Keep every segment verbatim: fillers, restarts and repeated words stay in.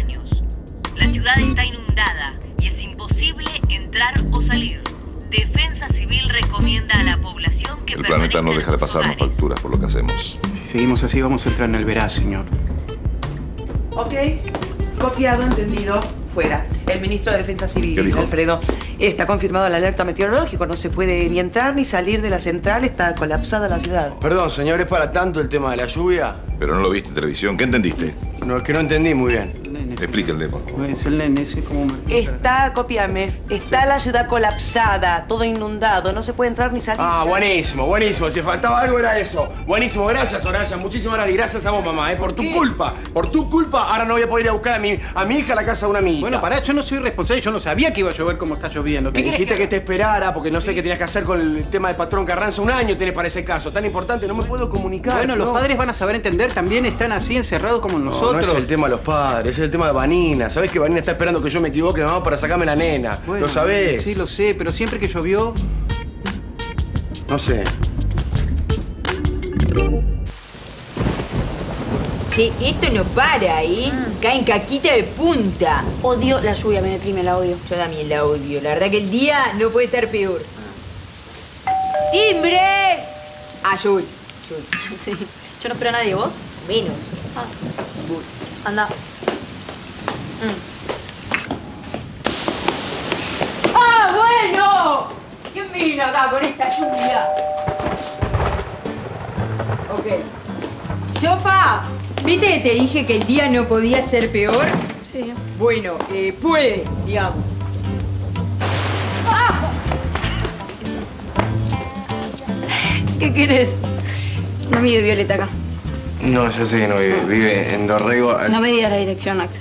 años. La ciudad está inundada y es imposible entrar o salir. Defensa Civil recomienda a la población que El planeta no deja de pasarnos hogares. facturas por lo que hacemos. Si seguimos así, vamos a entrar en el veraz, señor. Ok, copiado, entendido, fuera. El ministro de Defensa Civil, ¿Qué dijo? Alfredo, está confirmado el alerta meteorológico. No se puede ni entrar ni salir de la central. Está colapsada la ciudad. Perdón, señor, ¿es para tanto el tema de la lluvia? Pero no lo viste en televisión. ¿Qué entendiste? No, es que no entendí muy bien. Explíquenle, por favor. Es el nene, ese como... Está, copiame, está la ciudad colapsada, todo inundado. No se puede entrar ni salir. Ah, buenísimo, buenísimo. Si faltaba algo era eso. Buenísimo, gracias, Soraya. Muchísimas gracias. Y gracias a vos, mamá, ¿eh? Por tu culpa. Por tu culpa, ahora no voy a poder ir a buscar a mi, a mi hija a la casa de una amiga. Bueno, pará, yo no soy responsable. Yo no sabía que iba a llover como está lloviendo. Me ¿Qué querés dijiste que... que te esperara porque no sé qué tenías que hacer con el tema del patrón Carranza. Un año tenés para ese caso. Tan importante, no me puedo comunicar. Bueno, los ¿no? padres van a saber entender. También están así encerrados como nosotros. No, no es el tema de los padres, es el tema de Vanina. ¿Sabés que Vanina está esperando que yo me equivoque, mamá, para sacarme la nena? Bueno, ¿Lo sabés? Sí, lo sé, pero siempre que llovió... No sé. Che, esto no para, ¿eh? Caen caquita de punta. Odio la lluvia, me deprime, la odio. Yo también la odio. La verdad que el día no puede estar peor. ¡Timbre! Ah, yo voy. Yo voy. Sí. Yo no espero a nadie, ¿vos? Menos. Ah. Anda. Mm. ¡Ah, bueno! ¿Quién vino acá con esta lluvia? Ok. Yofa, ¿viste que te dije que el día no podía ser peor? Sí. Bueno, eh, puede, digamos. ¡Ah! ¿Qué querés? No vive Violeta acá. No, ya sé que no vive. Vive en Dorrego. Al... No me digas la dirección, Axel.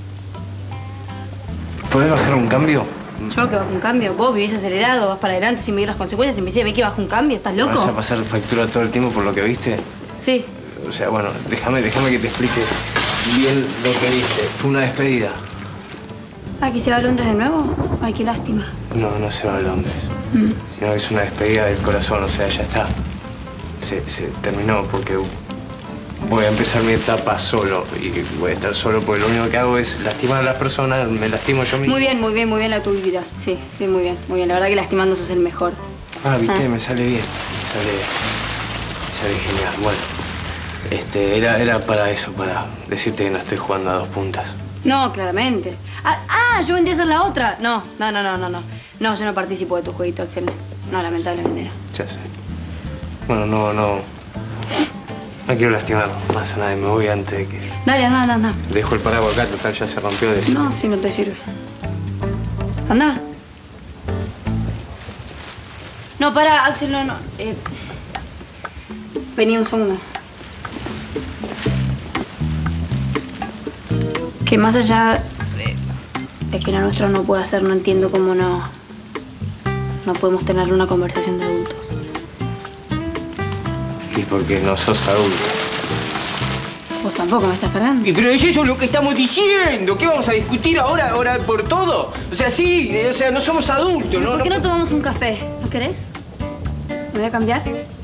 ¿Podés bajar un cambio? Yo que bajo un cambio. Vos vivís acelerado, vas para adelante sin medir las consecuencias y me decís a mí que bajo un cambio. ¿Estás loco? ¿Vas a pasar factura todo el tiempo por lo que viste? Sí. O sea, bueno, déjame, déjame que te explique bien lo que viste. Fue una despedida. ¿Aquí se va a Londres de nuevo? Ay, qué lástima. No, no se va a Londres. Mm. Sino que es una despedida del corazón, o sea, ya está. Se, se terminó porque voy a empezar mi etapa solo. Y voy a estar solo porque lo único que hago es lastimar a las personas, me lastimo yo mismo. Muy bien, muy bien, muy bien la tu vida. Sí, sí, muy bien, muy bien. La verdad que lastimando sos el mejor. Ah, viste, Ah. me sale bien. Me sale, me sale genial. Bueno, este, era, era para eso, para decirte que no estoy jugando a dos puntas. No, claramente. Ah, ah, yo vendría a ser la otra. No, no, no, no, no, no. No, yo no participo de tu jueguito, Axel. No, lamentablemente no. Ya sé. Bueno, no, no. No quiero lastimar más a nadie. Me voy antes de que... Dale, anda, anda, anda. Dejo el paraguas acá, total, ya se rompió de... No, si no te sirve. Anda. No, para, Axel, no, no. Eh, vení un segundo. Que más allá de, de que lo nuestro no puede hacer, no entiendo cómo no... No podemos tener una conversación de adultos. Y porque no sos adulto. Vos tampoco me estás cargando. Y pero es eso lo que estamos diciendo. ¿Qué vamos a discutir ahora, ahora por todo? O sea, sí, o sea, no somos adultos, ¿no? ¿Por qué no tomamos un café? ¿No querés? ¿Me voy a cambiar?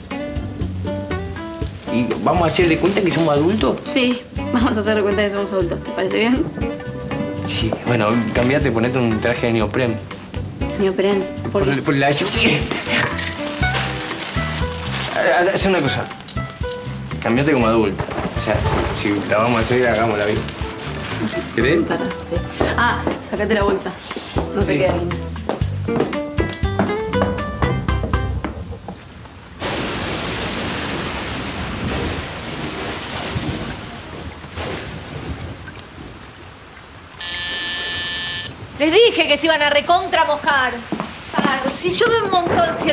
¿Y vamos a hacerle cuenta que somos adultos? Sí, vamos a hacerle cuenta de que somos adultos. ¿Te parece bien? Sí, bueno, cambiate, ponete un traje de neopren. Neopren. ¿Por qué? Por, por la lluvia. Haz una cosa. Cambiate como adulto. O sea, si, si la vamos a hacer, hagámosla bien. ¿Querés? Para, sí. Ah, sacate la bolsa. No te Sí. queda linda. Les dije que se iban a recontra mojar. Ah, si llueve un montón. Si...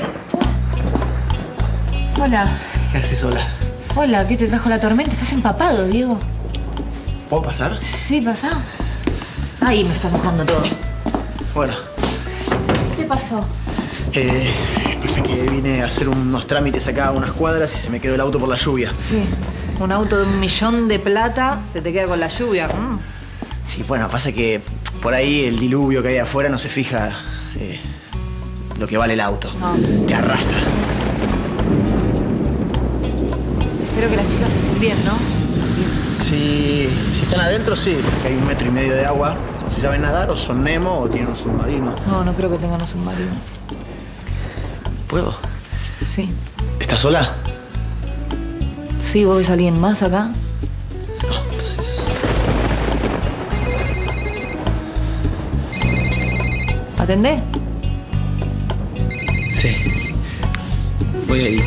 Hola. ¿Qué haces sola? Hola, ¿qué te trajo la tormenta? ¿Estás empapado, Diego? ¿Puedo pasar? Sí, pasa. Ahí me está mojando todo. Bueno, ¿Qué pasó? eh, pasa que vine a hacer unos trámites acá a unas cuadras y se me quedó el auto por la lluvia. Sí. Un auto de un millón de plata se te queda con la lluvia. Mm. Sí, bueno, pasa que por ahí el diluvio que hay afuera no se fija eh, lo que vale el auto. No. Te arrasa. Espero que las chicas estén bien, ¿no? Si, si están adentro, sí. Porque hay un metro y medio de agua. Si saben nadar, o son Nemo o tienen un submarino. No, no creo que tengan un submarino. ¿Puedo? Sí. ¿Estás sola? Sí, ¿vos ves a alguien más acá? No, entonces... ¿Atendé? Sí. Voy a ir.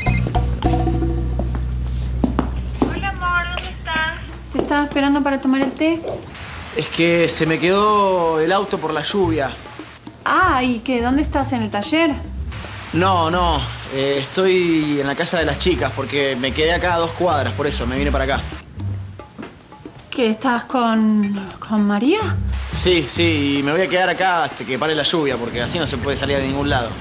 Hola, amor, ¿dónde estás? ¿Te estaba esperando para tomar el té? Es que se me quedó el auto por la lluvia. Ah, ¿y qué? ¿Dónde estás? ¿En el taller? No, no. Eh, estoy en la casa de las chicas porque me quedé acá a dos cuadras, por eso me vine para acá. ¿Qué? ¿Estás con... con María? Sí, sí, y me voy a quedar acá hasta que pare la lluvia porque así no se puede salir a ningún lado.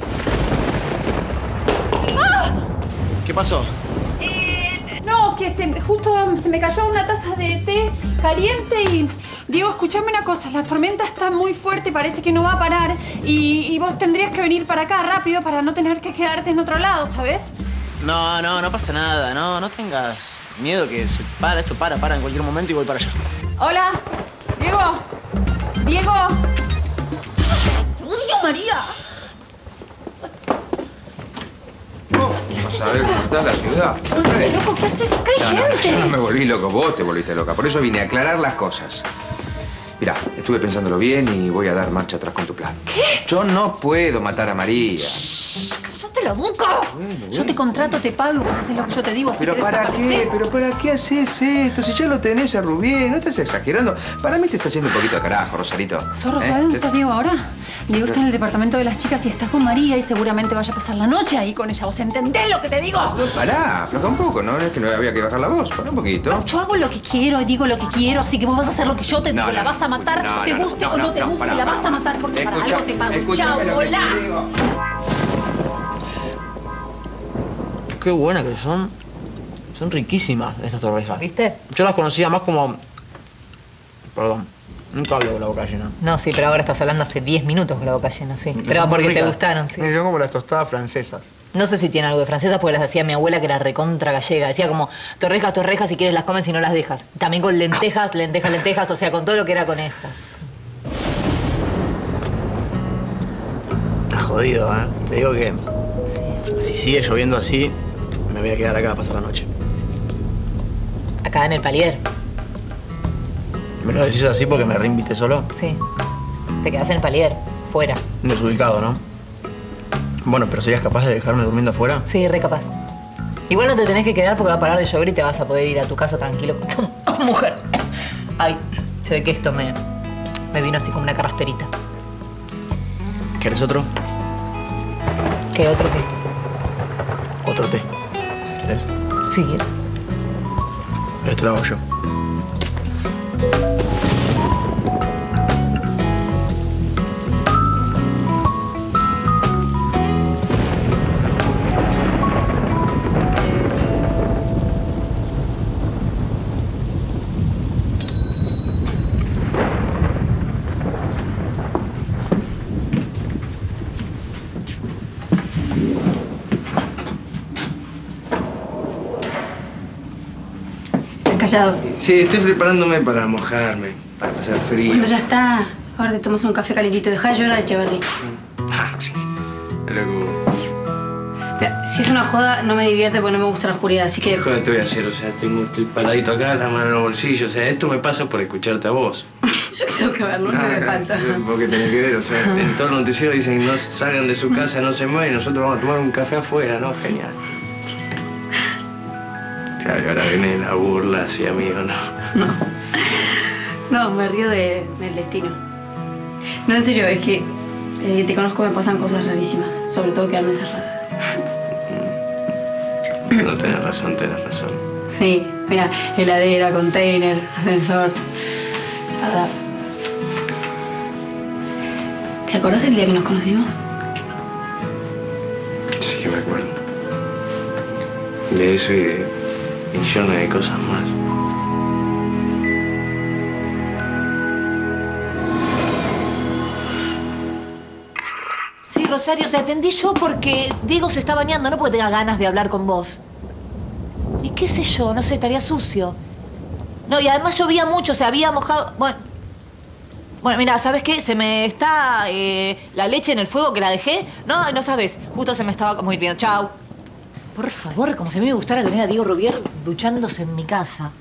¡Ah! ¿Qué pasó? Eh, no, que se, justo se me cayó una taza de té caliente y... Diego, escúchame una cosa, la tormenta está muy fuerte, parece que no va a parar y, y vos tendrías que venir para acá rápido para no tener que quedarte en otro lado, ¿sabes? No, no, no pasa nada, no, no tengas miedo que se para, esto para, para en cualquier momento y voy para allá. Hola, Diego, Diego. ¡Uy, María! ¿Sabes cómo está la ciudad? ¿Qué loco? ¿Qué haces? Acá hay No, no, gente. yo no me volví loco, vos te volviste loca. Por eso vine a aclarar las cosas. Mirá, estuve pensándolo bien y voy a dar marcha atrás con tu plan. ¿Qué? Yo no puedo matar a María. ¡Cállate la boca! Bueno, bueno. Yo te contrato, te pago y vos haces lo que yo te digo. Así ¿Pero que para desaparecés. qué? ¿Pero para qué haces esto? Si ya lo tenés a Rubién, no estás exagerando. Para mí te está haciendo un poquito de carajo, Rosarito. Zorro, ¿Eh? ¿sabes dónde Te- está Diego ahora? Diego está en el departamento de las chicas y está con María y seguramente vaya a pasar la noche ahí con ella. ¿Vos entendés lo que te digo? No, pará, afloja un poco, ¿no? Es que no había que bajar la voz, para un poquito. Yo hago lo que quiero, digo lo que quiero, así que vos vas a hacer lo que yo te digo. No, la no, vas a matar, no, te no, guste no, o no, no, te no, guste, pará, la pará. vas a matar porque para Escucha- algo te pago. escuchame Chao, lo que te volá. digo. Qué buenas que son. Son riquísimas estas torrejas. ¿Viste? Yo las conocía más como... Perdón, nunca hablo con la boca llena. No, sí, pero ahora estás hablando hace diez minutos con la boca llena, sí. Pero Son muy porque te ricas. gustaron, sí. Son como las tostadas francesas. No sé si tiene algo de francesas porque las hacía mi abuela que era recontra gallega. Decía como, torrejas, torrejas, si quieres las comes y no las dejas. También con lentejas, lentejas, lentejas, o sea, con todo lo que era conejas. Está jodido, ¿eh? Te digo que si sigue lloviendo así, me voy a quedar acá a pasar la noche. Acá en el palier. ¿Me lo decís así porque me reinvité solo? Sí. Te quedás en el palier, fuera. Desubicado, ¿no? Bueno, pero ¿serías capaz de dejarme durmiendo afuera? Sí, re capaz. Igual no te tenés que quedar porque va a parar de llover y te vas a poder ir a tu casa tranquilo con tu mujer. Ay, se ve que esto me, me vino así como una carrasperita. ¿Querés otro? ¿Qué otro qué? Otro té. ¿Querés? Sí, quiero. Pero este lo hago yo. Callado. Sí, estoy preparándome para mojarme, para pasar frío. Bueno, ya está. Ahora te tomas un café calentito. Dejá de llorar, Echeverry. Ah, sí, sí. Loco. Si es una joda, no me divierte porque no me gusta la oscuridad, así que... ¿Qué joda te voy a hacer? O sea, tengo, estoy paradito acá, la mano en el bolsillo. O sea, esto me pasa por escucharte a vos. Yo que tengo que verlo, no me falta. ¿Vos qué tenés que ver? O sea, en todo el noticiero dicen que no salgan de su casa, no se mueven, nosotros vamos a tomar un café afuera, ¿no? Genial. Claro, y ahora viene la burla hacia mí, ¿o no? No. No, me río de, del destino. No, en serio, es que eh, te conozco, me pasan cosas rarísimas. Sobre todo quedarme encerrada. No tenés razón, tenés razón. Sí, mira, heladera, container, ascensor. Nada. ¿Te acordás el día que nos conocimos? Sí que me acuerdo. De eso y de millones de cosas más. Sí, Rosario, te atendí yo porque Diego se está bañando, no porque tenga ganas de hablar con vos. Y qué sé yo, no sé, estaría sucio. No, y además llovía mucho, se había mojado... Bueno, bueno mira, ¿sabes qué? Se me está eh, la leche en el fuego que la dejé. No, no sabes. Justo se me estaba como hirviendo. Chau. Por favor, como si a mí me gustara tener a Diego Rubier duchándose en mi casa.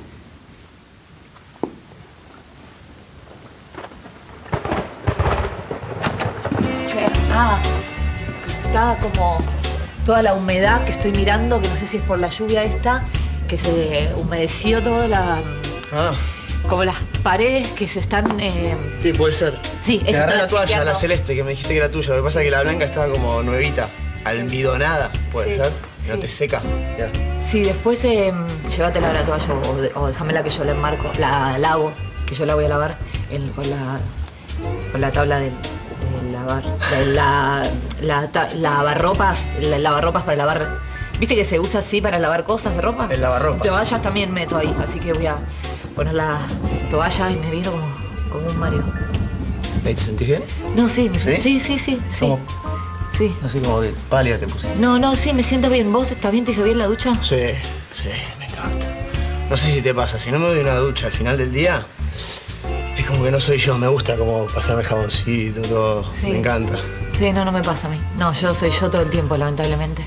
Ah, está como toda la humedad que estoy mirando, que no sé si es por la lluvia esta, que se humedeció toda la... Ah. Como las paredes que se están... Eh... Sí, puede ser. Sí, Te eso agarré estaba la toalla, chequeando. la celeste, que me dijiste que era tuya. Lo que pasa es que la blanca estaba como nuevita, almidonada, puede Sí, ser. No sí. te seca. Ya. Sí, después eh, llévatela a la toalla o, de- o déjamela que yo la enmarco, la lavo, que yo la voy a lavar en- con, la, con la tabla del, del lavar. La, la, la ta- lavarropas, la, lavarropas para lavar. ¿Viste que se usa así para lavar cosas de ropa? El lavarropas. Toallas también meto ahí, así que voy a poner la toalla y me vino como, como un mareo. ¿Te sentís bien? No, sí, me ¿Sí? sí, sí, sí, sí. ¿Cómo? Sí. Así como que pálida te pusiste. No, no, sí, me siento bien. ¿Vos estás bien? ¿Te hizo bien la ducha? Sí, sí, me encanta. No sé si te pasa, si no me doy una ducha al final del día, es como que no soy yo. Me gusta como pasarme el jaboncito, todo. Sí. Me encanta. Sí, no, no me pasa a mí. No, yo soy yo todo el tiempo, lamentablemente.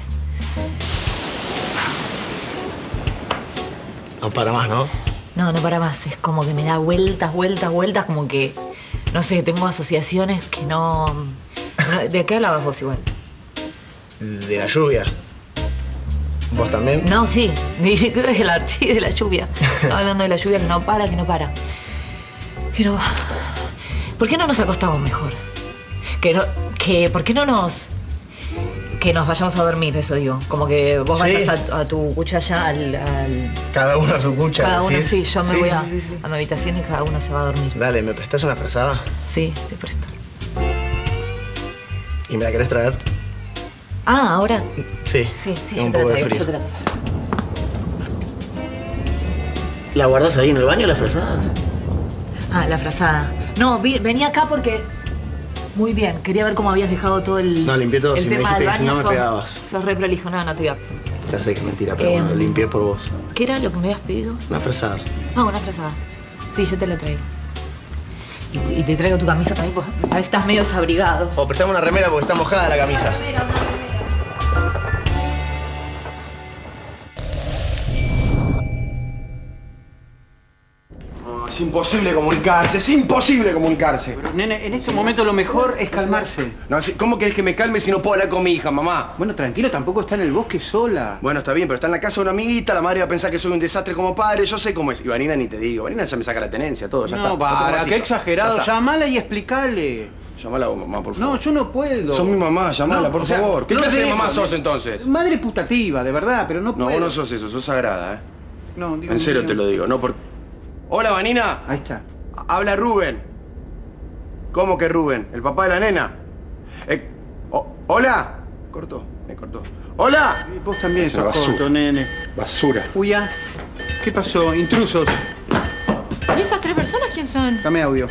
No para más, ¿no? No, no para más. Es como que me da vueltas, vueltas, vueltas, como que, no sé, tengo asociaciones que no... no- ¿De qué hablabas vos igual? De la lluvia. ¿Vos también? No, sí. Ni- Creo que la sí, de la lluvia. Estaba hablando de la lluvia que no para, que no para. Pero... ¿Por qué no nos acostamos mejor? Que no... Que... ¿Por qué no nos... Que nos vayamos a dormir, eso digo. Como que vos Sí. vayas a, a tu cucha allá, al... al- Cada uno a su cucha. cada uno, ¿decís? sí. Yo me Sí, voy sí, a, sí, sí. a mi habitación y cada uno se va a dormir. Dale, ¿me prestás una frazada? Sí, te presto. ¿Y me la querés traer? Ah, ¿ahora? Sí. Sí, sí, Tengo yo un te la poco de traigo, frío. yo te la traigo. ¿La guardás ahí en el baño, las frazadas? Ah, la frazada. No, vi- venía acá porque... Muy bien, quería ver cómo habías dejado todo el... No, limpié todo. El Si me tema dijiste del que si baño, no me sos- pegabas. Sos re prolijo, no, no te iba. Ya sé que es mentira, pero Eh, bueno, lo limpié por vos. ¿Qué era lo que me habías pedido? Una frazada. Ah, una frazada. Sí, yo te la traigo. Y, y te traigo tu camisa también, porque me parece que estás medio desabrigado. O prestame una remera porque está mojada la camisa. No, es imposible comunicarse, es imposible comunicarse. Pero, nene, en este momento lo mejor es calmarse. No, así- ¿cómo querés que me calme si no puedo hablar con mi hija, mamá? Bueno, tranquilo, tampoco está en el bosque sola. Bueno, está bien, pero está en la casa de una amiguita, la madre va a pensar que soy un desastre como padre, yo sé cómo es. Y Vanina ni te digo, Vanina ya me saca la tenencia, todo, ya está. No, No tengo para, más qué hijas. exagerado. Ya está. Llamala y explícale. Llamala vos, mamá, por favor. No, yo no puedo. Sos mi mamá, llamala, No, por o sea, favor. ¿Qué no clase de dejo, mamá ne- sos entonces? Madre putativa, de verdad, pero no No, puedo. vos no sos eso, sos sagrada, ¿eh? No, digo, En serio no. te lo digo, no por... Hola, Vanina. Ahí está. Habla Rubén. ¿Cómo que Rubén? ¿El papá de la nena? Eh, oh, ¿Hola? Cortó, me cortó. ¡Hola! Y vos también Es una sos basura. corto, nene. Basura. Uya, ¿qué pasó? Intrusos. ¿Y esas tres personas quién son? Dame audio.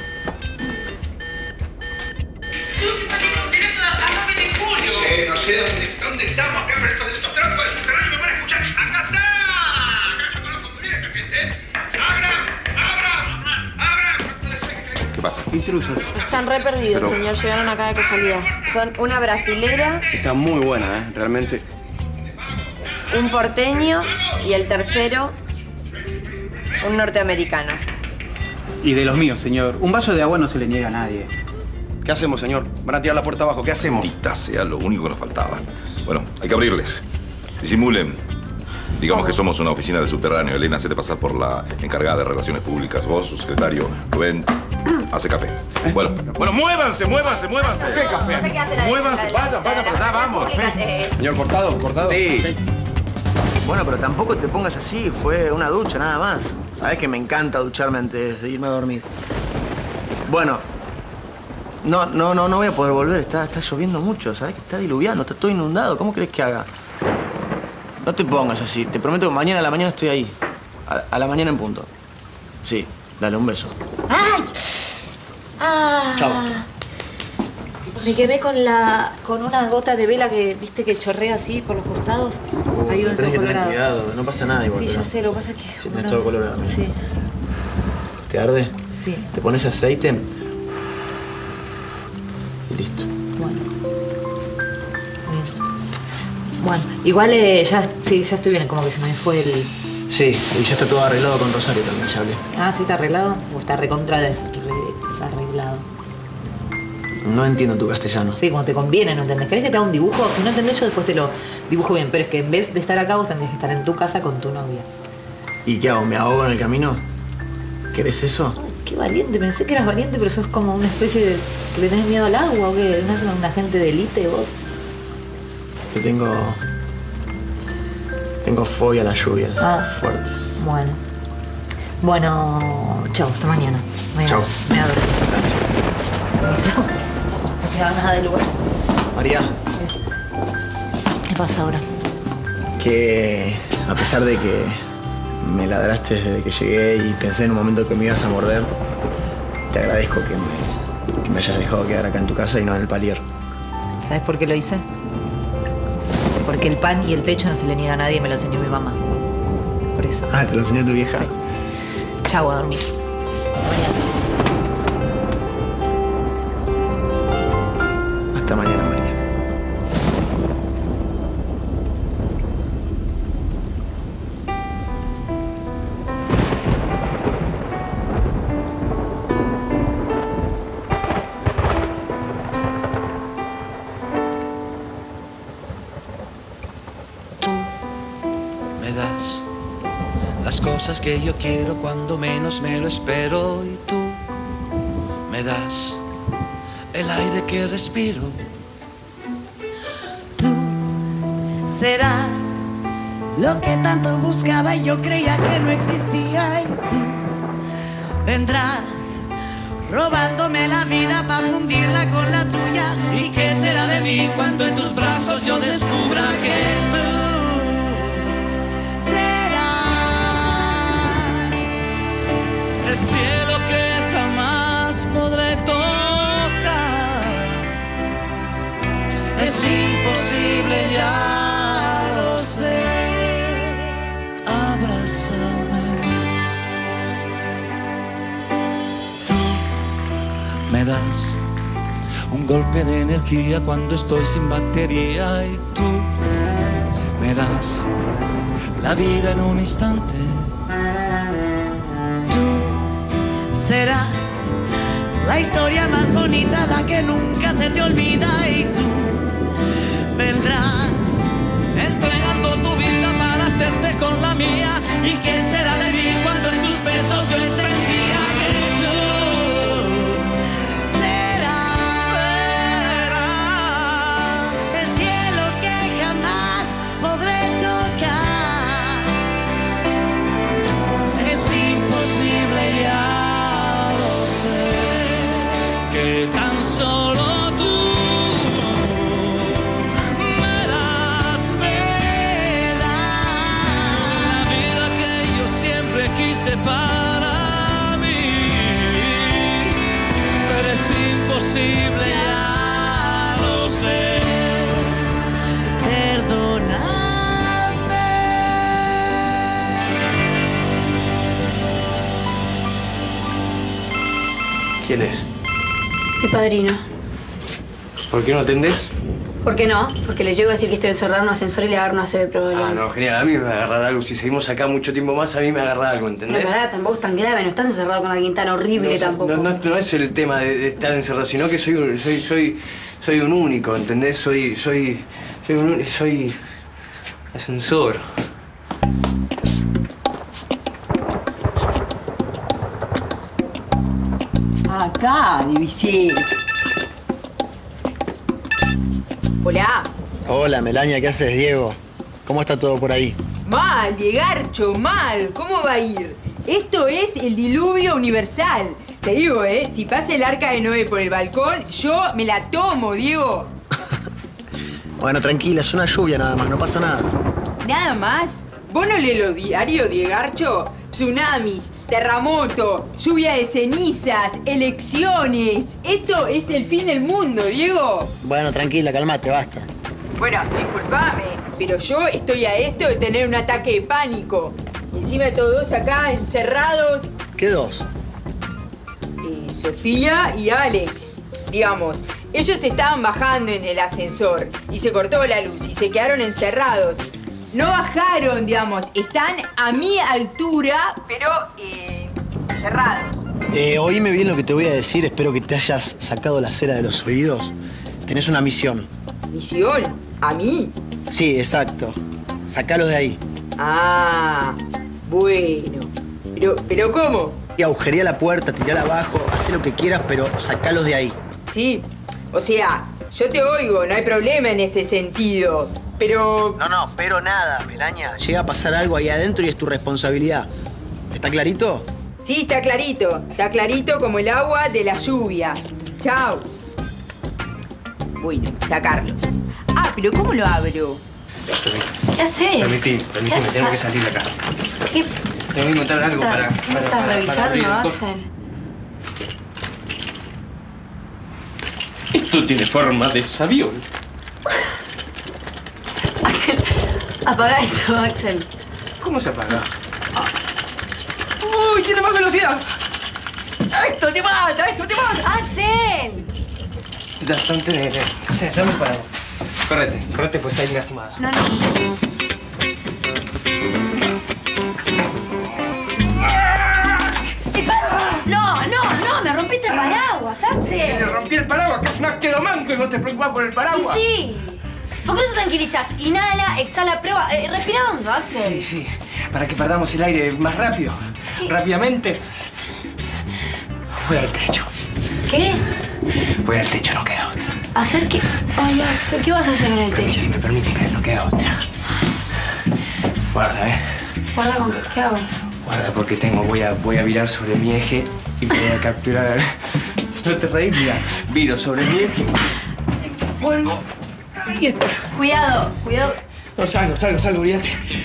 Sí, no sé dónde, dónde estamos acá, pero estos, estos tráficos de subterráneo me van a escuchar. ¡Acá está! Acá yo conozco muy bien a esta gente, ¿eh? ¡Abran! ¡Abran! ¡Abran! No puede ser que... ¿Qué pasa? Intrusos. Están re perdidos, Pero- señor. Llegaron acá de casualidad. Son una brasilera, Está muy buena, ¿eh? Realmente. un porteño y el tercero, un norteamericano. Y de los míos, señor. Un vaso de agua no se le niega a nadie. ¿Qué hacemos, señor? Van a tirar la puerta abajo. ¿Qué hacemos? Maldita sea lo único que nos faltaba. Bueno, hay que abrirles. Disimulen. Digamos que somos una oficina del subterráneo. Elena, hacete pasar por la encargada de relaciones públicas. Vos, su secretario, Rubén, hace café. Bueno, bueno, muévanse, muévanse, muévanse. ¿Qué café? No sé qué hace la- Muévanse, la- la- vayan, vayan para allá, vamos. públicas, eh, Señor, cortado, cortado. Sí. Bueno, pero tampoco te pongas así. Fue una ducha, nada más. Sabes que me encanta ducharme antes de irme a dormir. Bueno, no, no, no, no voy a poder volver. Está, está lloviendo mucho. Sabes que está diluviando, está todo inundado. ¿Cómo crees que haga? No te pongas así. Te prometo que mañana a la mañana estoy ahí. A, a la mañana en punto. Sí, dale un beso. ¡Ay! ¡Ah! Chao. Me quemé con la con una gota de vela que viste que chorrea así por los costados. Ahí donde Tenés que todo tener colorado. cuidado, no pasa nada igual. Sí, pero- ya sé, lo que pasa es que... Sí, tenés todo colorado. Sí. ¿Te arde? Sí. ¿Te pones aceite? Y listo. Bueno. Listo. Bueno, igual eh, ya, sí, ya estoy bien, como que se me fue el... Sí, y ya está todo arreglado con Rosario también, ya hablé. Ah, ¿sí está arreglado? ¿O está recontra des- desarreglado? No entiendo tu castellano. Sí, como te conviene, ¿no entendés? ¿Querés que te haga un dibujo? Si no entendés, yo después te lo dibujo bien. Pero es que en vez de estar acá, vos tendrías que estar en tu casa con tu novia. ¿Y qué hago? ¿Me ahogo en el camino? ¿Querés eso? Ay, qué valiente. Pensé que eras valiente, pero sos como una especie de... ¿que le tenés miedo al agua o qué? ¿No sos un agente de élite vos? Que tengo... Tengo fobia a las lluvias. Ah. Fuertes. Bueno. Bueno, chau, hasta mañana. mañana. Chau. Me voy a dormir. Chau. No queda nada de lugar. María, ¿Qué pasa ahora? que a pesar de que me ladraste desde que llegué y pensé en un momento que me ibas a morder, te agradezco que me, que me hayas dejado quedar acá en tu casa y no en el palier. ¿Sabes por qué lo hice? Porque el pan y el techo no se le niega a nadie, me lo enseñó mi mamá. Por eso. Ah, ¿te lo enseñó tu vieja? Sí. Chau, a dormir. Hasta mañana, María. Me das las cosas que yo quiero cuando menos me lo espero y tú me das el aire que respiro. Serás lo que tanto buscaba y yo creía que no existía y tú vendrás robándome la vida para fundirla con la tuya. ¿Y qué será de mí cuando en tus brazos yo descubra que tú serás el cielo que jamás podré tocar? Es imposible, ya lo sé. Abrázame. Tú me das un golpe de energía cuando estoy sin batería y tú me das la vida en un instante. serás la historia más bonita, la que nunca se te olvida y tú vendrás entregando tu vida para hacerte con la mía. ¿Y qué será de mí cuando en tus besos yo entendía que tú serás, serás el cielo que jamás podré tocar? Es imposible, ya lo sé, que tan solo tú me das, me das la vida que yo siempre quise para mí, pero es imposible, ya lo sé. Perdóname. ¿Quién es? Mi padrino. ¿Por qué no atendés? ¿Por qué no? Porque le llego a decir que estoy encerrado en un ascensor y le agarro una C B probablemente. Ah, no, genial. A mí me va a agarrar algo. Si seguimos acá mucho tiempo más, a mí me agarra algo, No, ¿entendés? pará, tampoco es tan grave. No estás encerrado con alguien tan horrible no, tampoco. No, no, no es el tema de, de estar encerrado, sino que soy, un- soy, soy, soy un único, ¿entendés? Soy, soy, soy un uni- soy ascensor. Acá, divisé. Hola. Hola, Melania, ¿qué haces, Diego? ¿Cómo está todo por ahí? Mal, Diegarcho, mal. ¿Cómo va a ir? Esto es el diluvio universal. Te digo, ¿eh? Si pasa el arca de Noé por el balcón, yo me la tomo, Diego. Bueno, tranquila, es una lluvia nada más, no pasa nada. Nada más. ¿Vos no lees los diarios, Diegarcho? Tsunamis, terremoto, lluvia de cenizas, elecciones. Esto es el fin del mundo, Diego. Bueno, tranquila, calmate, basta. Bueno, disculpame, pero yo estoy a esto de tener un ataque de pánico. Y encima todos acá encerrados. ¿Qué dos? Sofía y Alex. Digamos, ellos estaban bajando en el ascensor y se cortó la luz y se quedaron encerrados. No bajaron, digamos, están a mi altura, pero eh, encerrados. Eh, oíme bien lo que te voy a decir. Espero que te hayas sacado la cera de los oídos. Tenés una misión. ¿Misión? ¿A mí? Sí, exacto. Sacalo de ahí. Ah, bueno. Pero, ¿pero cómo? Y agujería la puerta, tirala abajo, hacé lo que quieras, pero sacalos de ahí. Sí, o sea, yo te oigo, no hay problema en ese sentido, pero... No, no, pero nada, Melania. Llega a pasar algo ahí adentro y es tu responsabilidad. ¿Está clarito? Sí, está clarito. Está clarito como el agua de la lluvia. Chao. Bueno, sacarlos. Ah, pero ¿cómo lo abro? ¿Qué haces? Permití, permitime, ¿Qué? tengo que salir de acá. ¿Qué? Tengo que encontrar algo para, ¿Qué para, estás para, para revisando, abrir el cofre. Axel? Esto tiene forma de sabión. Axel, apaga eso, Axel. ¿Cómo se apaga? ¡Uy, tiene más velocidad! ¡Esto te mata! ¡Esto te mata! ¡Axel! Bastante nene. Dame para vos. Correte, correte, pues hay lastimada. No, no. No, no, no, me rompiste el paraguas, Axel. Le rompí el paraguas, casi me quedo manco y vos te preocupás por el paraguas. Y sí. ¿Por qué no te tranquilizas? Inhala, exhala, prueba. Eh, respira hondo, Axel. Sí, sí. Para que perdamos el aire más rápido. ¿Qué? Rápidamente. Voy al techo. ¿Qué? Voy al techo, no queda otra. ¿Hacer qué? Ay, Axel, ¿qué vas a hacer en el techo? Permíteme, permíteme, no queda otra. Guarda, ¿eh? Guarda con qué, ¿qué hago? Guarda, porque tengo, voy a, voy a virar sobre mi eje y voy a capturar. No te reís, mira. Viro sobre mi eje. Vuelvo. Ahí está. Cuidado, cuidado. No, salgo, salgo, salgo, olvídate.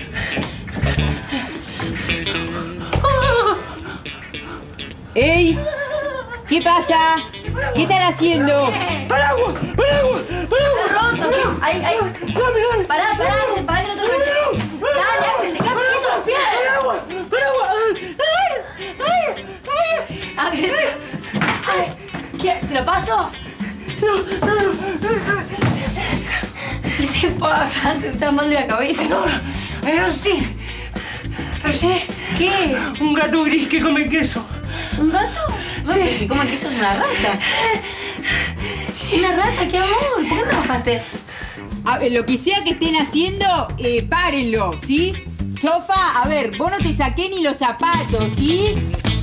¡Ey! ¿Qué pasa? ¿Qué están haciendo? ¡Paraguas! ¡Paraguas! ¡Paraguas! Roto, ¿qué? Ahí, ahí. Dame, dame. Pará, pará, Axel, pará que no te lo caché. Dale, Axel, te cae quieto los pies. ¡Paraguas! ¡Paraguas! ¡Ay! ¡Ay! Axel, ay, ¿qué? ¿Te lo paso? No, no, no. ¿Qué te pasa, Axel? Estás mal de la cabeza. No, pero sí. Ayer. ¿Qué? Un gato gris que come queso. ¿Un gato? Sí. Si come queso es una rata. ¿Una rata? ¡Qué amor! ¿Por qué no bajaste? A ver, lo que sea que estén haciendo, eh, párenlo, ¿sí? Sofa, a ver, vos no te saqué ni los zapatos, ¿sí?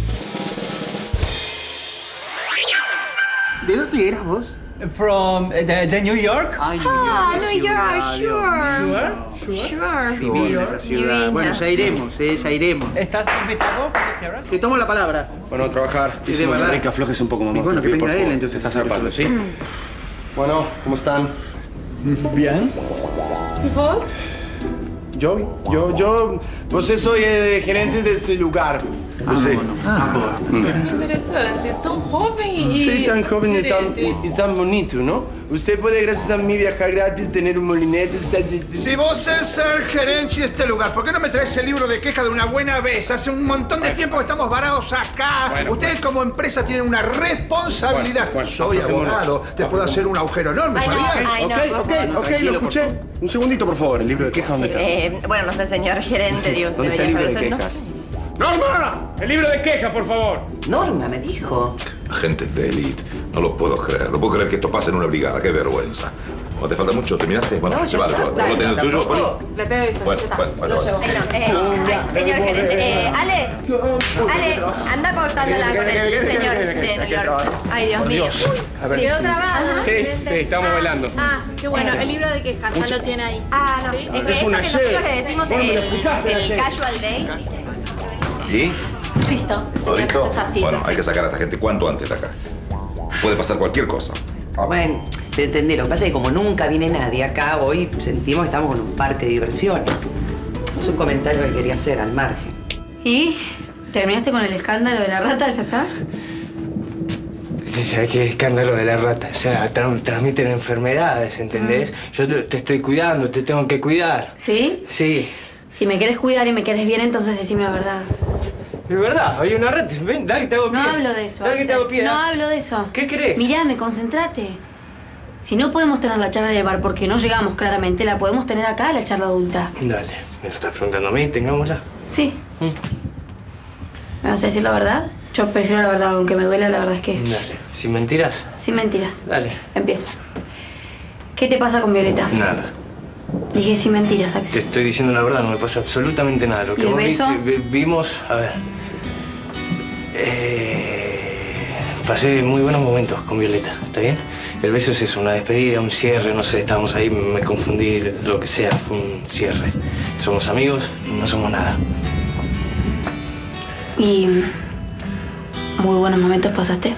¿De dónde eras vos? From the, the New York. Ah, New York, sure. Sure. Sure. Divina esa ciudad. Divina. Bueno, ya iremos, eh, ya iremos. ¿Estás invitado? ¿Quieres? Te tomo la palabra. Bueno, a trabajar. Sí, de Hicimos verdad. rica, aflojes un poco, mamá. Y bueno, Te que pido, venga por él, favor. entonces. Te estás zarpando, ¿sí? Bueno, ¿cómo están? Bien. ¿Y vos? Yo, yo, yo, você soy el gerente de este lugar. Você. Ah, Interesante, tan joven y... Sí, tan joven y tan, diferente. y tan bonito, ¿no? Usted puede, gracias a mí, viajar gratis, tener un molinete. Está... Si vos es el gerente de este lugar, ¿por qué no me traes el libro de queja de una buena vez? Hace un montón de tiempo que estamos varados acá. Bueno, Ustedes bueno. como empresa tienen una responsabilidad. Bueno, bueno, Soy aflojémonos. abogado, te puedo hacer un agujero enorme, Ay, no, ¿sabías? ay, no, ok, por ok, favor. ok, lo escuché. Un segundito, por favor. El libro de quejas, ¿dónde está? Eh, bueno, no sé, señor gerente, digo, ¿Dónde está el libro de debería quejas? saber usted. ¡Norma! El libro de quejas, por favor. Norma me dijo. Agentes de élite. No lo puedo creer. No puedo creer que esto pase en una brigada. Qué vergüenza. ¿No te falta mucho? ¿Terminaste? Bueno, No, ya llévalo, está. llévalo. ¿Vos tenés el tuyo? Bueno, Le pego esto, bueno, ya está. bueno, bueno. Lo llevo. Bueno, eh, ay, señor gerente, eh, Ale, Ale, anda cortándola con el señor gerente. Ay, Dios mío. A ver. ¿Quedó trabado? Sí, sí, estamos bailando. Ah, qué bueno. El libro de quejas ya lo tiene ahí. Ah, no, ¿Sí? es que Es eso un que ayer. nosotros le decimos Vos me lo el, explicaste el ayer. casual day. ¿Y? Listo. ¿Todito? Es así, Bueno, hay perfecto. que sacar a esta gente cuanto antes de acá. Puede pasar cualquier cosa. Ah, Bueno, te entendí. Lo que pasa es que como nunca viene nadie acá, hoy sentimos que estamos en un parque de diversiones. Es un comentario que quería hacer al margen. ¿Y? ¿Terminaste con el escándalo de la rata? ¿Ya está? Sí, ¿sabes qué escándalo de la rata? O sea, tra- transmiten enfermedades, ¿entendés? Yo te, te estoy cuidando, te tengo que cuidar. ¿Sí? Sí. Si me querés cuidar y me querés bien, entonces decime la verdad. De verdad, hay una red. Ven, dale que te hago pie. No hablo de eso. Dale que te hago pie. No ¿eh? hablo de eso. ¿Qué querés? Mirame, concentrate. Si no podemos tener la charla en el bar porque no llegamos claramente, la podemos tener acá, la charla adulta. Dale, me lo estás preguntando a mí, tengámosla. Sí. Mm. ¿Me vas a decir la verdad? Yo prefiero la verdad, aunque me duela, la verdad es que... Dale, sin mentiras. Sin mentiras. Dale. Empiezo. ¿Qué te pasa con Violeta? Nada. Dije sin mentiras, Axel. Te estoy diciendo la verdad, no me pasa absolutamente nada. Lo que ¿Y el vos beso? viste, vi- vimos, a ver. Eh, pasé muy buenos momentos con Violeta, ¿está bien? El beso es eso, una despedida, un cierre, no sé, estábamos ahí, me confundí, lo que sea, fue un cierre. Somos amigos, no somos nada. ¿Y muy buenos momentos pasaste?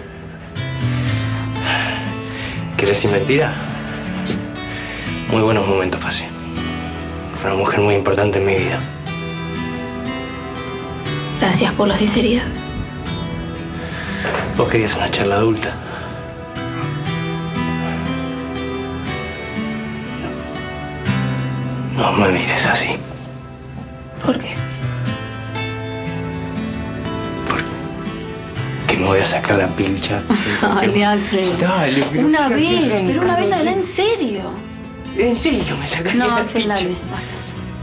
¿Querés sin mentira? Muy buenos momentos pasé. Fue una mujer muy importante en mi vida. Gracias por la sinceridad. Vos querías una charla adulta. No me mires así. ¿Por qué? Que me voy a sacar la pilcha. Ay, Axel. Dale, pero Una fíjate, vez, arranca, pero una vez no, habla no. en serio. ¿En serio me sacaría No, la Axel, pilcha? dale, basta.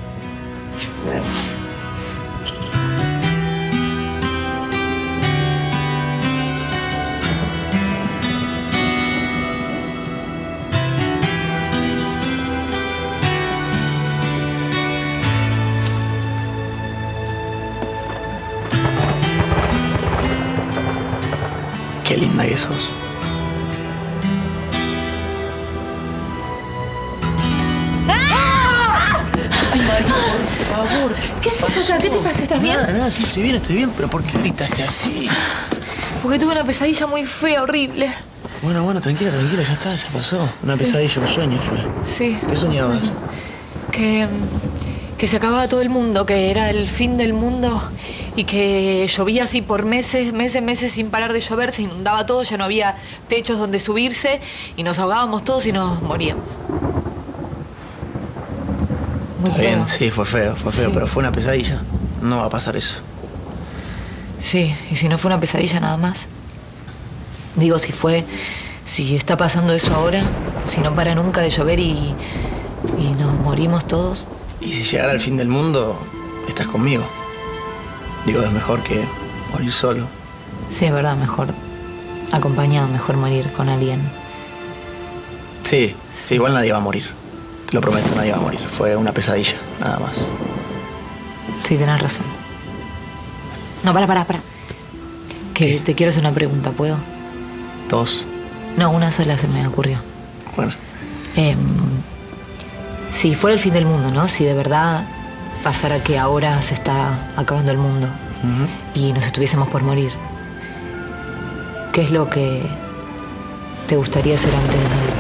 Qué linda que sos. Ay, Mari, por favor. ¿Qué haces acá? ¿Qué te pasa? ¿Estás bien? Nada, nada, sí, estoy bien, estoy bien. Pero ¿por qué gritaste así? Porque tuve una pesadilla muy fea, horrible. Bueno, bueno, tranquila, tranquila, ya está, ya pasó. Una pesadilla, un sueño fue. Sí. ¿Qué soñabas? Que, que se acababa todo el mundo, que era el fin del mundo y que llovía así por meses, meses, meses sin parar de llover, se inundaba todo, ya no había techos donde subirse y nos ahogábamos todos y nos moríamos. Muy Está bien, feo. sí, fue feo, fue feo, Sí. pero fue una pesadilla. No va a pasar eso. Sí, y si no fue una pesadilla nada más. Digo, si fue, si está pasando eso ahora, si no para nunca de llover y, y nos morimos todos. Y si llegara el fin del mundo, estás conmigo. Digo, es mejor que morir solo. Sí, es verdad, mejor acompañado, mejor morir con alguien. Sí, sí, igual nadie va a morir. Te lo prometo, nadie va a morir. Fue una pesadilla, nada más. Sí, tenés razón. No, para, para, para. Que te quiero hacer una pregunta, ¿puedo? Dos. No, una sola se me ocurrió. Bueno. Eh, si fuera el fin del mundo, ¿no? Si de verdad pasara que ahora se está acabando el mundo y nos estuviésemos por morir, ¿qué es lo que te gustaría hacer antes de morir?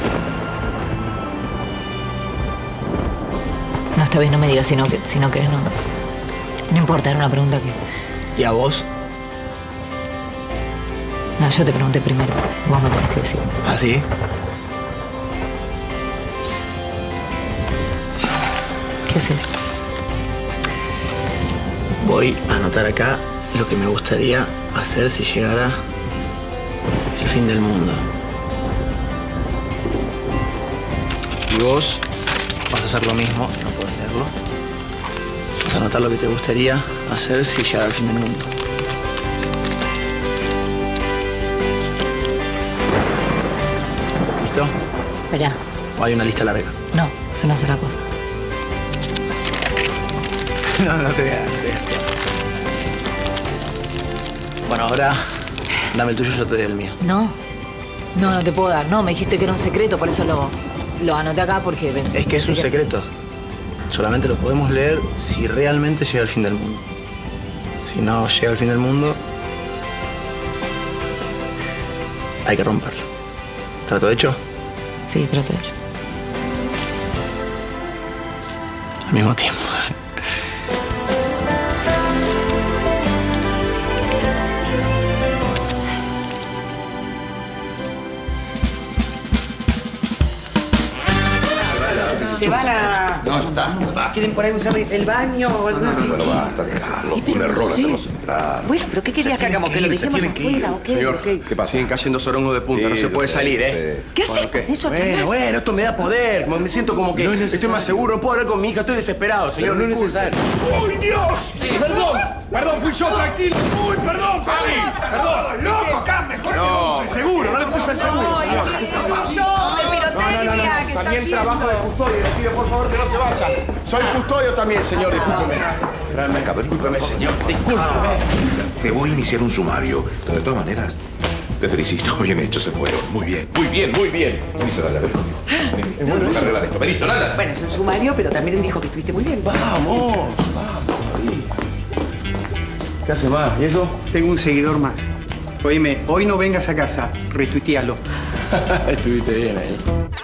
No, está bien, no me digas si no, que- si no querés, no. No importa, era una pregunta que... ¿Y a vos? No, yo te pregunté primero. Vos me tenés que decir. ¿Ah, sí? ¿Qué haces? Voy a anotar acá lo que me gustaría hacer si llegara el fin del mundo. Y vos vas a hacer lo mismo, no puedes leerlo. Vas a anotar lo que te gustaría hacer si llegara el fin del mundo. ¿Listo? Esperá. ¿O hay una lista larga? No, es una sola cosa. No, no te voy a dar, no te voy a dar. Bueno, ahora dame el tuyo, yo te doy el mío. No. No, no te puedo dar. No, me dijiste que era un secreto, por eso lo, lo anoté acá porque... pensé- Es que es un pensé secreto. Solamente lo podemos leer si realmente llega el fin del mundo. Si no llega el fin del mundo, hay que romperlo. ¿Trato hecho? Sí, trato hecho. Al mismo tiempo. se van a... No, ya está, ya está. ¿Quieren por ahí usar el baño o algo? No, no, bueno, basta, dejarlo. Un error hacerlos entrar. Bueno, pero ¿qué querías que hagamos? ¿Que lo dejemos afuera o qué? Señor, ¿Qué? ¿qué pasa? Siguen cayendo sorongos de punta, no se puede salir, ¿eh? ¿Qué haces con eso? Bueno, bueno, esto me da poder. Me siento como que estoy más seguro. No puedo hablar con mi hija, estoy desesperado, señor. Pero no es necesario. ¡Uy, Dios! Perdón, perdón, fui yo, tranquilo. ¡Uy, perdón, papi! Perdón, loco, acá mejor no. Soy seguro, no le puse el seguro, señor. No, no, no, también trabajo de custodio. Les pido, por favor, que no se vayan. Soy custodio también, señor, discúlpeme. Discúlpeme, señor, discúlpeme. Te voy a iniciar un sumario. Pero de todas maneras, te felicito. Bien hecho, se fueron. Muy bien, muy bien, muy bien. Vení, Soraya, ven conmigo. Vení, vamos a arreglar esto. Vení, Soraya. Bueno, es un sumario, pero también dijo que estuviste muy bien. Vamos, vamos. ¿Qué hace más? ¿Y eso? Tengo un seguidor más. Oíme, hoy no vengas a casa. Retuitealo. Estuviste bien ahí.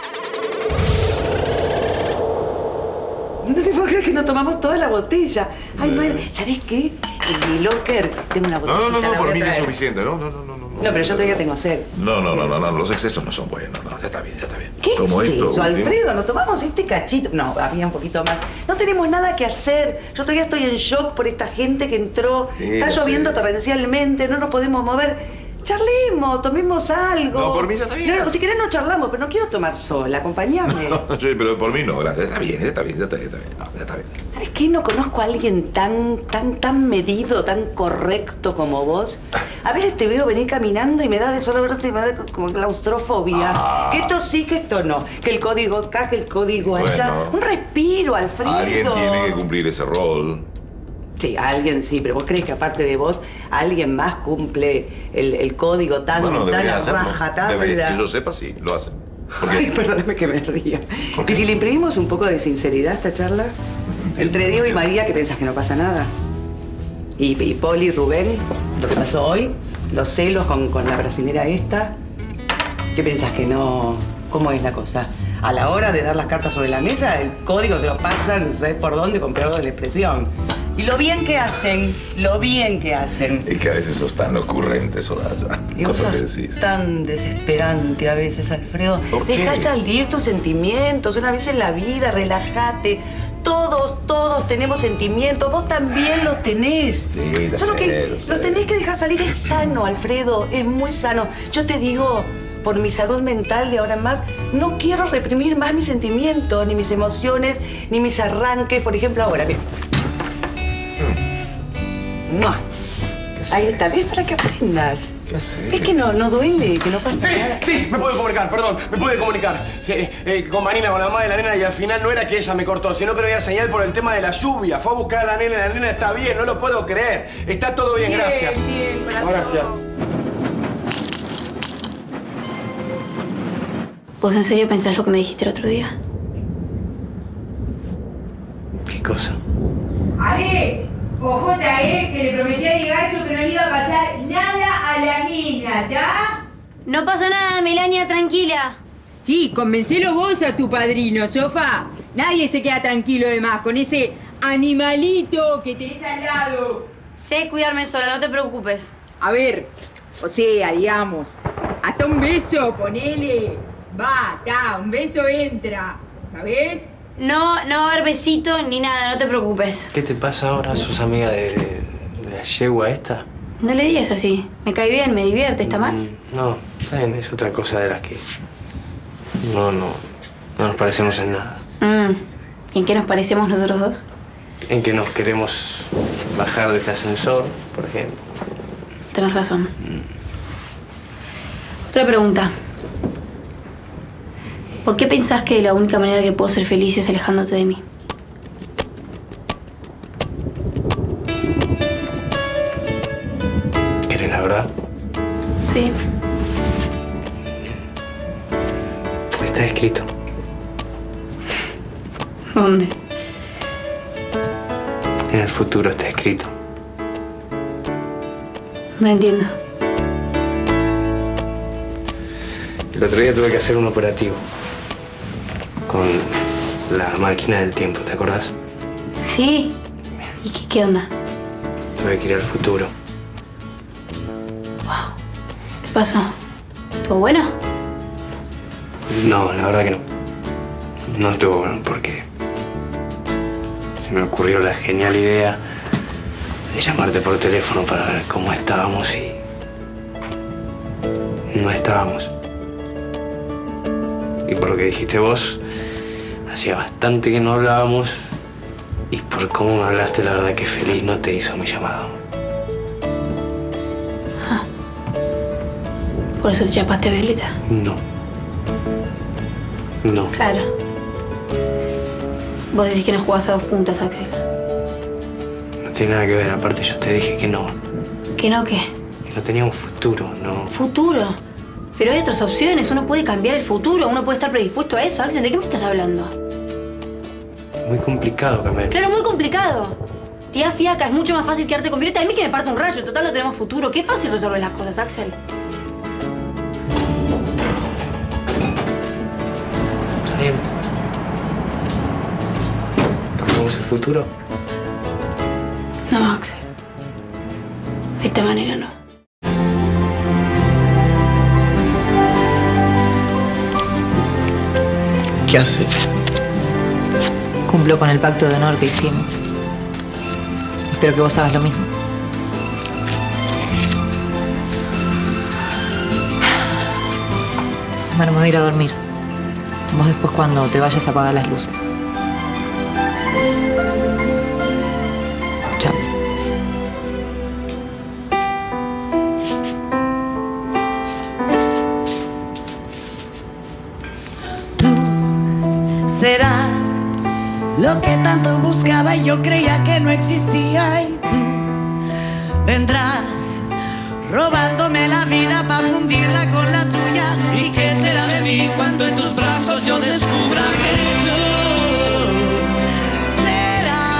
No te puedo creer que nos tomamos toda la botella. Ay, no hay... ¿Sabés qué? En mi locker tengo una botella. No, no, no, por mí es suficiente. No, no, no, no. No, pero yo todavía tengo sed. No, no, no, no, no. Los excesos no son buenos. No, ya está bien, ya está bien. ¿Qué Tomo es esto, eso, último. Alfredo? Nos tomamos este cachito. No, había un poquito más. No tenemos nada que hacer. Yo todavía estoy en shock por esta gente que entró. Sí, Está lo torrencialmente, sé. torrencialmente, no nos podemos mover. Charlemos, tomemos algo. No, por mí ya está bien. No, no, si querés no charlamos, pero no quiero tomar sola. Acompáñame. No, yo, pero por mí no, gracias. Está bien, está bien, ya está, ya está bien. No, ya está bien. ¿Sabes qué? No conozco a alguien tan, tan, tan medido, tan correcto como vos. A veces te veo venir caminando y me da de solo verte y me da como claustrofobia. Ah. Que esto sí, que esto no. Que el código acá, que el código allá. Bueno. Un respiro, Alfredo. Alguien tiene que cumplir ese rol. Sí, alguien sí, pero vos crees que aparte de vos, alguien más cumple el, el código tan, Bueno, tan debería a hacerlo. rajatabla. Debería. Que yo sepa, sí, lo hacen. ¿Por qué? Ay, perdóname que me ría. ¿Y si le imprimimos un poco de sinceridad a esta charla? Entre Diego y María, ¿qué pensás que no pasa nada? Y, y Poli y Rubén, lo que pasó hoy, los celos con, con la brasilera esta, ¿qué pensás que no? ¿Cómo es la cosa? A la hora de dar las cartas sobre la mesa, el código se lo pasan, no sé por dónde, con perdón de la expresión. Y lo bien que hacen, lo bien que hacen. Es que a veces sos tan ocurrente, Soraya. Y vos Cosas que sos decís. tan desesperante a veces, Alfredo. ¿Por qué? Deja salir tus sentimientos una vez en la vida, relájate. Todos, todos tenemos sentimientos, vos también los tenés. Sí, ya Solo sé, que lo sé. los tenés que dejar salir, es sano, Alfredo, es muy sano. Yo te digo, por mi salud mental de ahora en más, no quiero reprimir más mis sentimientos, ni mis emociones, ni mis arranques. Por ejemplo, ahora, mira. ¡Mua! Ahí está, ¿ves? Para que aprendas. ¿Qué sé? Es que no, no duele, que no pasa Sí, nada. sí, me pude comunicar, perdón, me pude comunicar. Sí, eh, con Marina, con la mamá de la nena, y al final no era que ella me cortó, sino que no había señal por el tema de la lluvia. Fue a buscar a la nena, la nena está bien, no lo puedo creer. Está todo bien, Bien, gracias. bien, corazón. Gracias. ¿Vos en serio pensás lo que me dijiste el otro día? ¿Qué cosa? Alex, ojota, eh, que le prometí a Digarcho que no le iba a pasar nada a la nena, ¿está? No pasa nada, Melania, tranquila. Sí, convencelo vos a tu padrino, Sofa. Nadie se queda tranquilo de más con ese animalito que tenés al lado. Sé cuidarme sola, no te preocupes. A ver, o sea, digamos, hasta un beso, ponele. Va, está, un beso entra, ¿sabés? No, no va a haber besito ni nada, no te preocupes. ¿Qué te pasa ahora? ¿Sos amiga de, de, de la yegua esta? No le digas así. Me cae bien, me divierte, ¿está mal? Mm, no, ¿saben? Es otra cosa de las que... No, no, no nos parecemos en nada. Mm. ¿Y en qué nos parecemos nosotros dos? En que nos queremos bajar de este ascensor, por ejemplo. Tenés razón. Otra pregunta. ¿Por qué pensás que la única manera que puedo ser feliz es alejándote de mí? ¿Querés la verdad? Sí. Está escrito. ¿Dónde? En el futuro está escrito. No entiendo. El otro día tuve que hacer un operativo. Con la máquina del tiempo, ¿te acordás? Sí. ¿Y qué, qué onda? Tuve que ir al futuro. Wow. ¿Qué pasó? ¿Estuvo bueno? No, la verdad que no. No estuvo bueno porque se me ocurrió la genial idea de llamarte por teléfono para ver cómo estábamos y no estábamos. Y por lo que dijiste vos, hacía bastante que no hablábamos y por cómo me hablaste, la verdad que feliz no te hizo mi llamado. Ah. ¿Por eso te llamaste a Violeta? No. No. Claro. Vos decís que no jugás a dos puntas, Axel. No tiene nada que ver, aparte yo te dije que no. ¿Que no qué? Que no tenía un futuro, no. ¿Futuro? Pero hay otras opciones, uno puede cambiar el futuro, uno puede estar predispuesto a eso. Axel, ¿de qué me estás hablando? Muy complicado, Camila. Claro, muy complicado. Tía fiaca, es mucho más fácil quedarte con Violeta. A mí que me parte un rayo, total no tenemos futuro. Qué fácil resolver las cosas, Axel. Está bien. ¿Cambiamos el futuro? No, Axel. De esta manera no. ¿Qué haces? Cumplo con el pacto de honor que hicimos. Espero que vos hagas lo mismo. Bueno, me voy a ir a dormir. Vos después cuando te vayas apagar las luces. Chao. Serás lo que tanto buscaba y yo creía que no existía. Y tú vendrás robándome la vida para fundirla con la tuya. ¿Y qué será de mí cuando en tus brazos yo descubra que tú serás,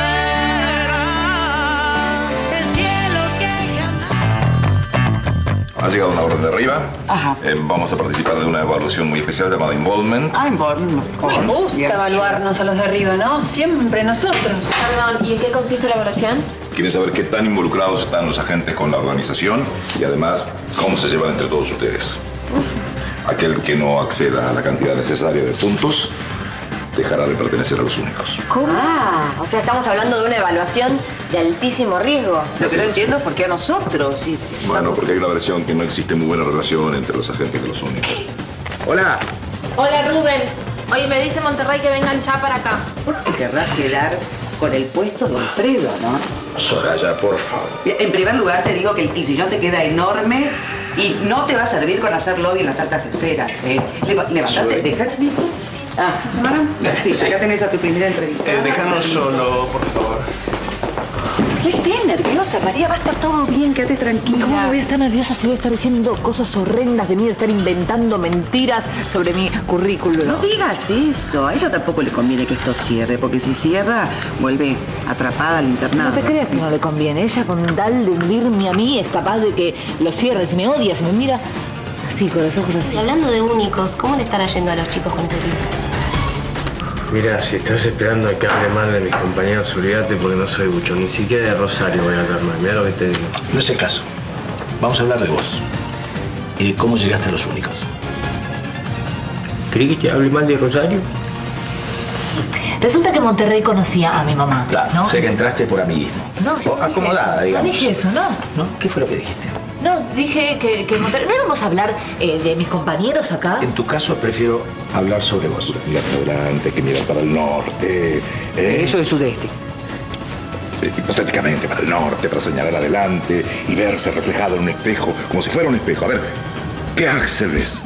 serás el cielo que jamás... Ha llegado una orden de arriba. Ajá. Eh, vamos a participar de una evaluación muy especial llamada Involvement. Ah, Involvement, of course. Me gusta Yes. evaluarnos a los de arriba, ¿no? Siempre nosotros. Perdón, ¿y en qué consiste la evaluación? Quieren saber qué tan involucrados están los agentes con la organización y además cómo se llevan entre todos ustedes. Aquel que no acceda a la cantidad necesaria de puntos dejará de pertenecer a los únicos. ¿Cómo? Ah, o sea, estamos hablando de una evaluación de altísimo riesgo. Lo que no entiendo es por qué a nosotros. Sí, sí. Bueno, porque hay una versión que no existe muy buena relación entre los agentes y los únicos. Hola. Hola, Rubén. Oye, me dice Monterrey que vengan ya para acá. Vos te querrás quedar con el puesto de Alfredo, ¿no? Soraya, por favor. En primer lugar, te digo que el sillón te queda enorme y no te va a servir con hacer lobby en las altas esferas, ¿eh? Leva- Levantate, ¿dejás eso? Ah, ¿llamaron? Sí, acá tenés a tu primera entrevista. Eh, déjanos solo, por favor. No estés nerviosa, María, va a estar todo bien, quédate tranquila. ¿Cómo no voy a estar nerviosa si voy a estar diciendo cosas horrendas de mí, de estar inventando mentiras sobre mi currículum? No digas eso, a ella tampoco le conviene que esto cierre, porque si cierra, vuelve atrapada al internado. No te creas que no le conviene. Ella con tal de hundirme a mí es capaz de que lo cierre. Si me odia, si me mira así, con los ojos así. Y hablando de únicos, ¿cómo le estará yendo a los chicos con ese tipo? Mira, si estás esperando a que hable mal de mis compañeros, olvídate porque no soy mucho. Ni siquiera de Rosario voy a hablar mal. Mira lo que te digo. No es el caso. Vamos a hablar de vos. Y de cómo llegaste a los únicos. ¿Creí que te hable mal de Rosario? Resulta que Monterrey conocía a mi mamá. Claro, ¿no? sé que entraste por amiguismo. No, yo O no dije acomodada, eso. digamos. No dije eso, ¿no? ¿No? ¿Qué fue lo que dijiste? No, dije que, que Monterrey... ¿No vamos a hablar eh, de mis compañeros acá? En tu caso, prefiero hablar sobre vos. Mirar para adelante, que mirar para el norte. ¿eh? Eso es sudeste. Eh, hipotéticamente para el norte, para señalar adelante y verse reflejado en un espejo, como si fuera un espejo. A ver, ¿qué Axel ves?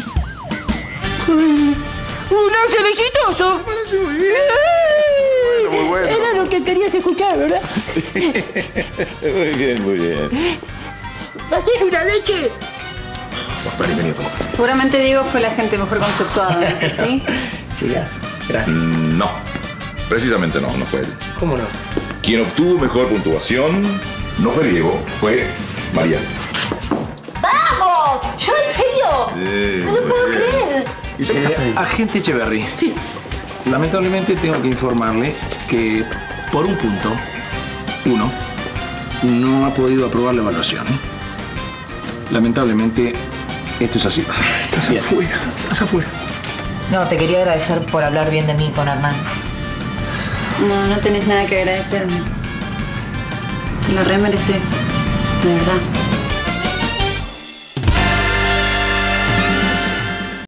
¡Un Axel exitoso! Parece muy bien. Bueno, muy bueno. Era lo que querías escuchar, ¿verdad? Muy bien, muy bien. ¿Hacés una leche? Vení, vení, toma. Seguramente Diego fue la gente mejor conceptuada, ¿no es así? Chicas, gracias. Mm, No, precisamente no, no fue él. ¿Cómo no? Quien obtuvo mejor puntuación no fue Diego, fue María. ¡Vamos! ¿Yo en serio? Eh, No lo puedo creer. Eh, agente Echeverry. Sí. Lamentablemente tengo que informarle que por un punto, uno, no ha podido aprobar la evaluación. ¿eh? Lamentablemente, esto es así. Estás afuera, estás afuera. No, te quería agradecer por hablar bien de mí con Hernán. No, no tenés nada que agradecerme. Te lo re mereces, de verdad.